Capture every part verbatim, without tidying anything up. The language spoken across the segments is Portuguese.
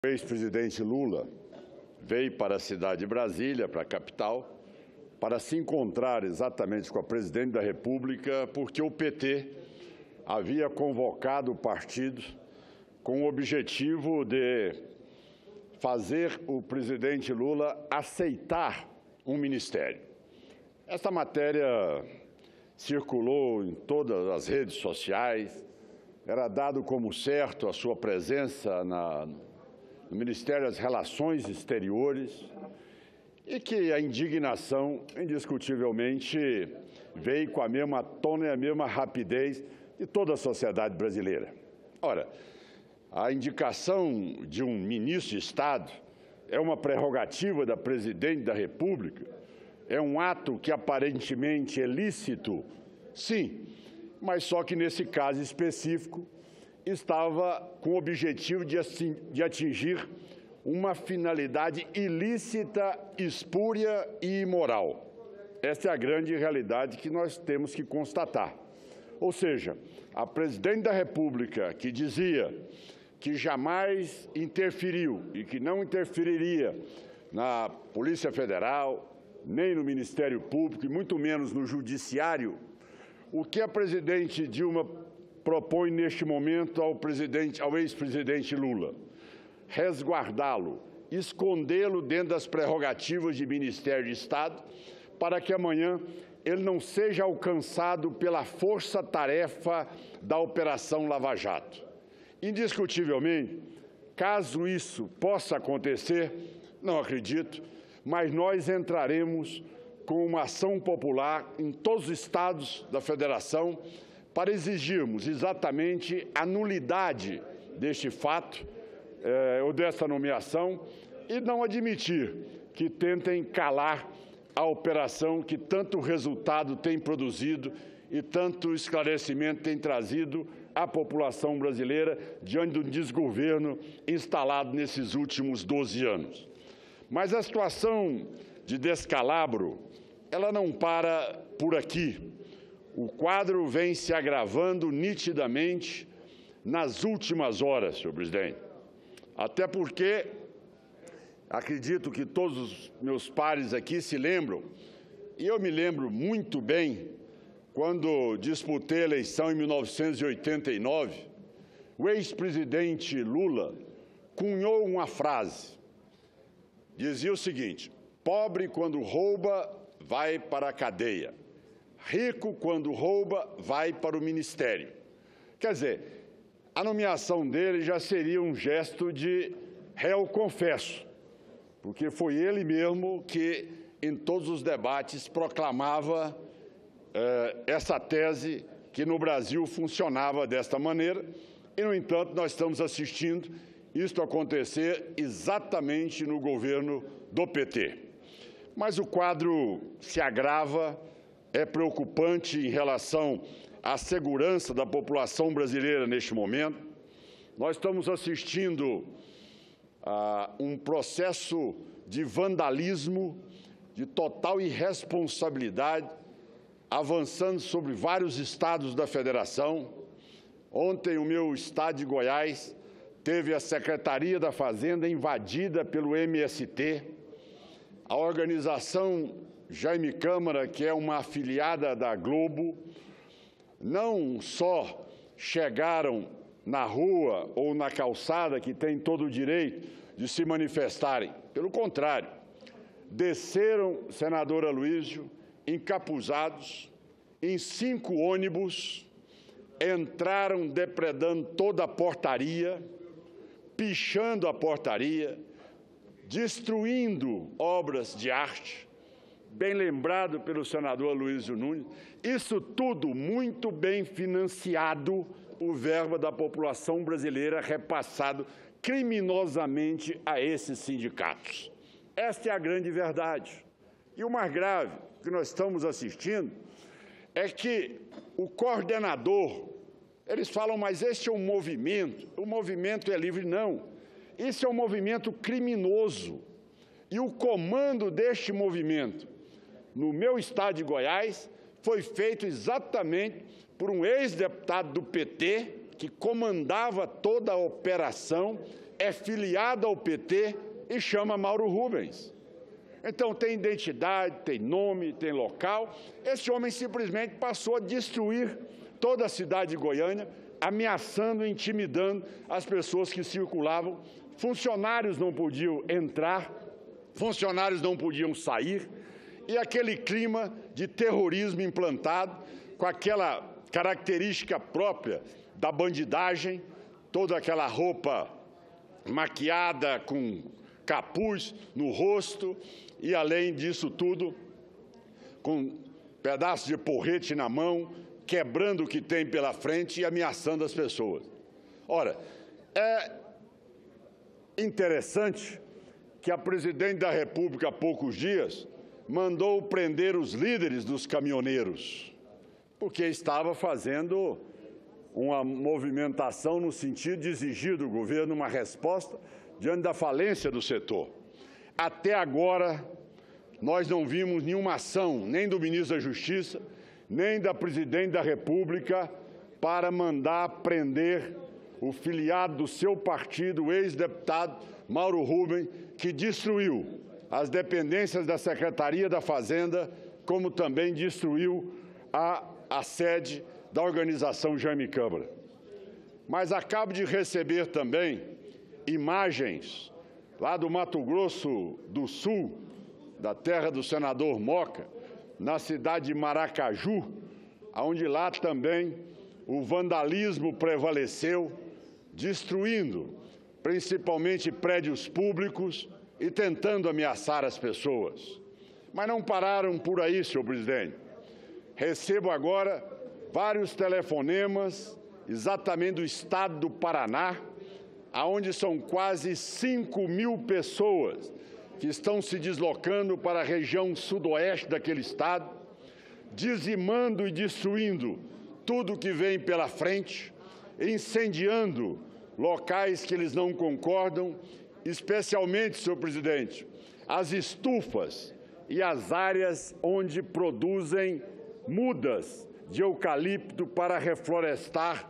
O ex-presidente Lula veio para a cidade de Brasília, para a capital, para se encontrar exatamente com a presidente da República, porque o P T havia convocado o partido com o objetivo de fazer o presidente Lula aceitar um ministério. Esta matéria circulou em todas as redes sociais, era dado como certo a sua presença na, no Ministério das Relações Exteriores e que a indignação, indiscutivelmente, veio com a mesma tona e a mesma rapidez de toda a sociedade brasileira. Ora, a indicação de um ministro de Estado é uma prerrogativa da presidente da República, é um ato que aparentemente é lícito, sim, mas só que nesse caso específico estava com o objetivo de atingir uma finalidade ilícita, espúria e imoral. Esta é a grande realidade que nós temos que constatar. Ou seja, a presidente da República, que dizia que jamais interferiu e que não interferiria na Polícia Federal, nem no Ministério Público, e muito menos no Judiciário, o que a presidente Dilma propõe neste momento ao presidente, ao ex-presidente Lula? Resguardá-lo, escondê-lo dentro das prerrogativas de Ministério de Estado, para que amanhã ele não seja alcançado pela força-tarefa da Operação Lava Jato. Indiscutivelmente, caso isso possa acontecer, não acredito, mas nós entraremos com uma ação popular em todos os estados da Federação para exigirmos exatamente a nulidade deste fato eh, ou dessa nomeação e não admitir que tentem calar a operação que tanto resultado tem produzido e tanto esclarecimento tem trazido à população brasileira diante do desgoverno instalado nesses últimos doze anos. Mas a situação de descalabro, ela não para por aqui. O quadro vem se agravando nitidamente nas últimas horas, senhor presidente. Até porque, acredito que todos os meus pares aqui se lembram, e eu me lembro muito bem, quando disputei a eleição em mil novecentos e oitenta e nove, o ex-presidente Lula cunhou uma frase. Dizia o seguinte: pobre quando rouba, vai para a cadeia. Rico quando rouba, vai para o ministério. Quer dizer, a nomeação dele já seria um gesto de réu confesso, porque foi ele mesmo que, em todos os debates, proclamava eh, essa tese que no Brasil funcionava desta maneira, e, no entanto, nós estamos assistindo isto acontecer exatamente no governo do P T. Mas o quadro se agrava, é preocupante em relação à segurança da população brasileira neste momento. Nós estamos assistindo a um processo de vandalismo, de total irresponsabilidade, avançando sobre vários estados da Federação. Ontem, o meu estado de Goiás teve a Secretaria da Fazenda invadida pelo M S T. A organização Jaime Câmara, que é uma afiliada da Globo, não só chegaram na rua ou na calçada, que tem todo o direito de se manifestarem, pelo contrário, desceram, senador Aloysio, encapuzados em cinco ônibus, entraram depredando toda a portaria, pichando a portaria, destruindo obras de arte, bem lembrado pelo senador Aloysio Nunes, isso tudo muito bem financiado, o verba da população brasileira repassado criminosamente a esses sindicatos. Esta é a grande verdade. E o mais grave que nós estamos assistindo é que o coordenador, eles falam, mas este é um movimento, o movimento é livre. Não, esse é um movimento criminoso. E o comando deste movimento, no meu estado de Goiás, foi feito exatamente por um ex-deputado do P T, que comandava toda a operação é filiado ao P T e chama Mauro Rubens. Então, tem identidade, tem nome, tem local. Esse homem simplesmente passou a destruir toda a cidade de Goiânia, ameaçando, intimidando as pessoas que circulavam. Funcionários não podiam entrar, funcionários não podiam sair, e aquele clima de terrorismo implantado, com aquela característica própria da bandidagem, toda aquela roupa maquiada com capuz no rosto e, além disso tudo, com pedaços de porrete na mão, quebrando o que tem pela frente e ameaçando as pessoas. Ora, é interessante que a presidente da República, há poucos dias, mandou prender os líderes dos caminhoneiros, porque estava fazendo uma movimentação no sentido de exigir do governo uma resposta diante da falência do setor. Até agora, nós não vimos nenhuma ação, nem do ministro da Justiça, nem da presidente da República, para mandar prender o filiado do seu partido, o ex-deputado Mauro Rubens, que destruiu as dependências da Secretaria da Fazenda, como também destruiu a, a sede da organização Jaime Câmara. Mas acabo de receber também imagens lá do Mato Grosso do Sul, da terra do senador Moca, na cidade de Maracaju, onde lá também o vandalismo prevaleceu, destruindo principalmente prédios públicos e tentando ameaçar as pessoas. Mas não pararam por aí, senhor presidente. Recebo agora vários telefonemas, exatamente do estado do Paraná, onde são quase cinco mil pessoas que estão se deslocando para a região sudoeste daquele estado, dizimando e destruindo tudo que vem pela frente, incendiando locais que eles não concordam, especialmente, senhor presidente, as estufas e as áreas onde produzem mudas de eucalipto para reflorestar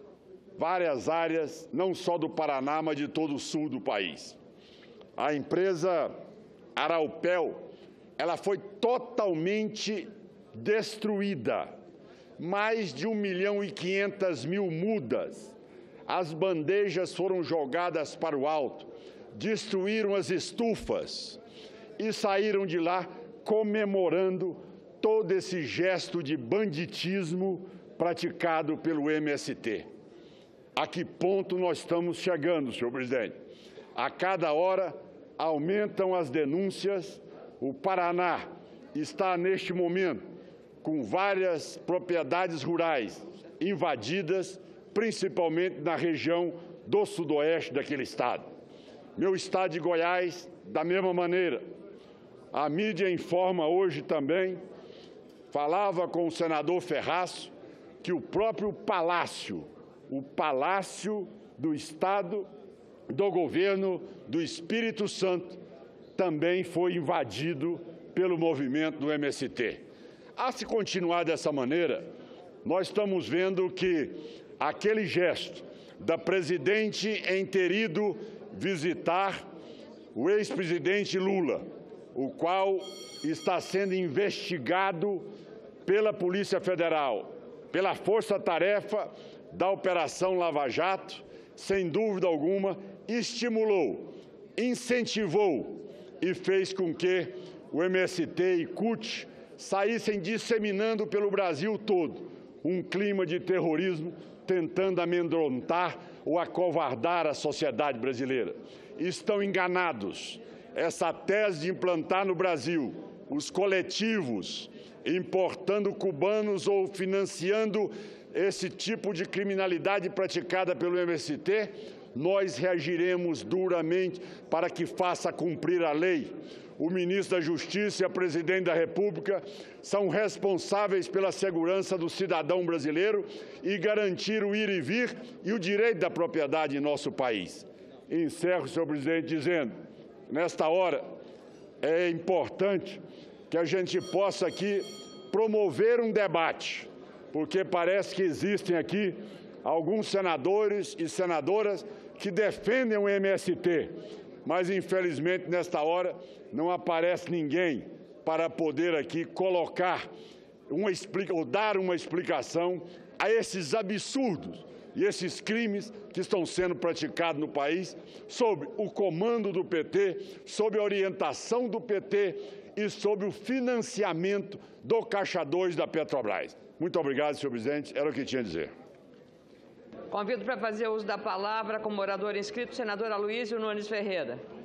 várias áreas, não só do Paraná, mas de todo o sul do país. A empresa Araupel, ela foi totalmente destruída. Mais de um milhão e quinhentas mil mudas. As bandejas foram jogadas para o alto, destruíram as estufas e saíram de lá comemorando todo esse gesto de banditismo praticado pelo M S T. A que ponto nós estamos chegando, senhor presidente? A cada hora aumentam as denúncias. O Paraná está, neste momento, com várias propriedades rurais invadidas, principalmente na região do sudoeste daquele estado. Meu estado de Goiás, da mesma maneira. A mídia informa hoje também, falava com o senador Ferraço, que o próprio Palácio, o Palácio do Estado do Governo do Espírito Santo, também foi invadido pelo movimento do M S T. A se continuar dessa maneira, nós estamos vendo que aquele gesto da presidente em ter ido visitar o ex-presidente Lula, o qual está sendo investigado pela Polícia Federal, pela força-tarefa da Operação Lava Jato, sem dúvida alguma, estimulou, incentivou e fez com que o M S T e C U T saíssem disseminando pelo Brasil todo um clima de terrorismo, tentando amedrontar ou acovardar a sociedade brasileira. Estão enganados. Essa tese de implantar no Brasil os coletivos, importando cubanos ou financiando esse tipo de criminalidade praticada pelo M S T, nós reagiremos duramente para que faça cumprir a lei. O ministro da Justiça e a presidente da República são responsáveis pela segurança do cidadão brasileiro e garantir o ir e vir e o direito da propriedade em nosso país. Encerro, senhor presidente, dizendo, nesta hora, é importante que a gente possa aqui promover um debate, porque parece que existem aqui alguns senadores e senadoras que defendem o M S T, mas, infelizmente, nesta hora, não aparece ninguém para poder aqui colocar uma explica, ou dar uma explicação a esses absurdos e esses crimes que estão sendo praticados no país sob o comando do P T, sob a orientação do P T e sob o financiamento do Caixa dois da Petrobras. Muito obrigado, senhor presidente. Era o que tinha a dizer. Convido para fazer uso da palavra, como orador inscrito, o senador Aloysio Nunes Ferreira.